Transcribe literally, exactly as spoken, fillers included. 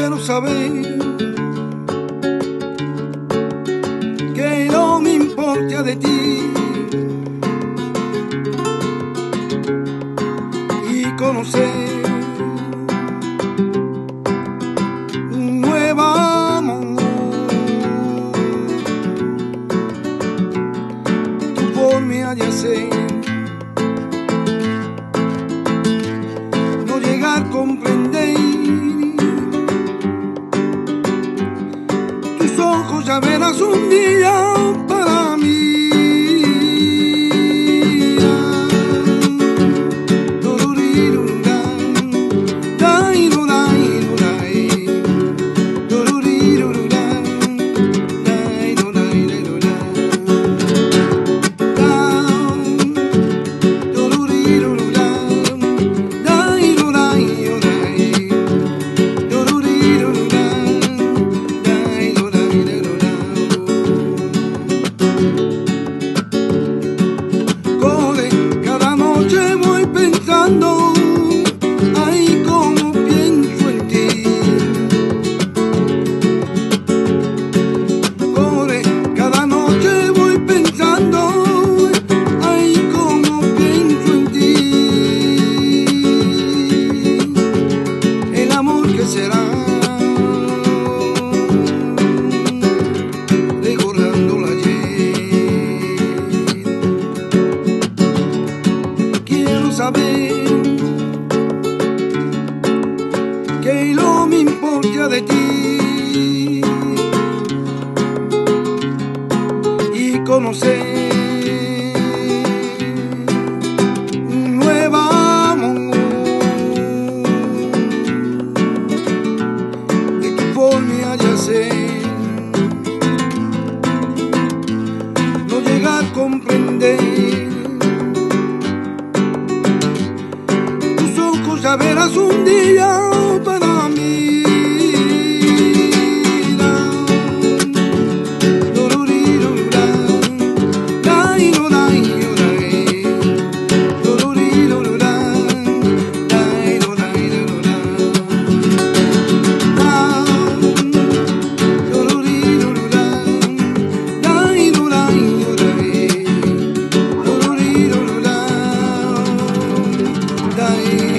quiero saber que no me importa de ti y conocer un nuevo amor. Tu forma de hacer no llegar a comprender. Tus ojos ya verás un día para mí. Ay, como pienso en ti. Corre, cada noche voy pensando. Ay, como pienso en ti. El amor que será, recordando la ayer. Quiero saber que no me importa de ti y conocer un nuevo amor de tu forma de hacer, no llegar a comprender. Tus ojos ya verás un día para mí. Ay,